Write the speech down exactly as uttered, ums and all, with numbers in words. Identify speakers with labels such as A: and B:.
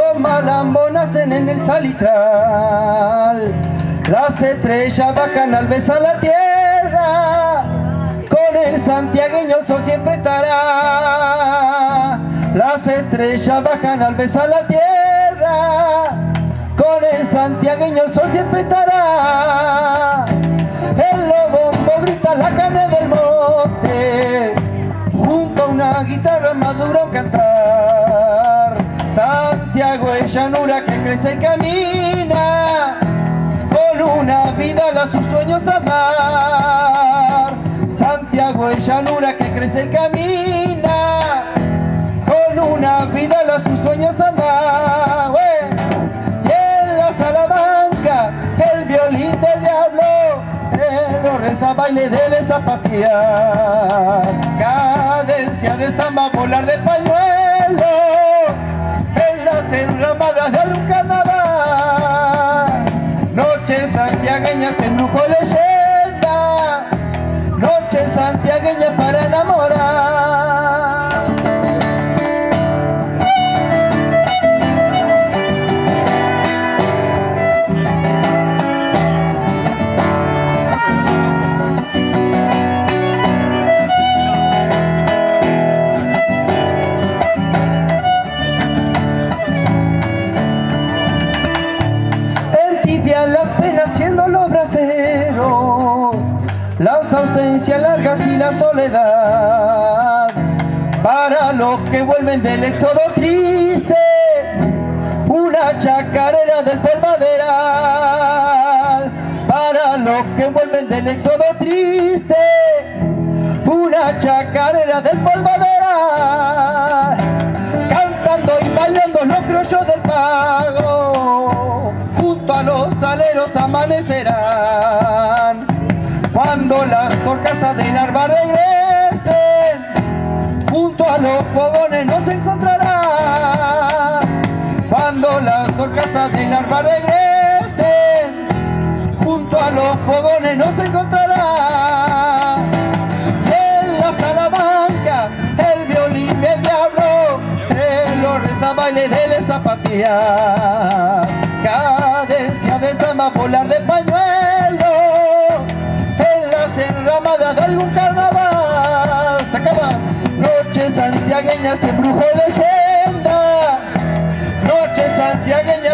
A: Los malambos nacen en el salitral, las estrellas bacanal besan la tierra, con el santiagueño el sol siempre estará. Las estrellas bacanal besan la tierra, con el santiagueño el sol siempre estará. El lobombo grita la carne del monte, junto a una guitarra madura un cantar. Santiago es llanura que crece y camina, con una vida a sus sueños amar. Santiago es llanura que crece y camina, con una vida a sus sueños amar. Y en la Salamanca el violín del diablo lo reza baile de la zapatía. Cadencia de samba, volar de pañuelo, en las enramadas de algún carnaval. Noche santiagueña se embrujo leyenda, noche santiagueña para enamorar. Las penas siendo los braceros, las ausencias largas y la soledad. Para los que vuelven del éxodo triste, una chacarera del polvaderal. Para los que vuelven del éxodo triste, una chacarera del polvaderal. Cantando y bailando los criollos del pago, junto a los saleros amanecerán. Cuando las torcasas del arba regresen, junto a los fogones nos encontrarás. Cuando las torcasas del arba regresen, junto a los fogones nos encontrarás. Y en la Salamanca el violín del diablo lo reza baile de la zapatía. Cadencia de samba, volar de pañuelo, en las enramadas de algún carnaval. Se acaba. Noche santiagueña se embrujo leyenda, noche santiagueña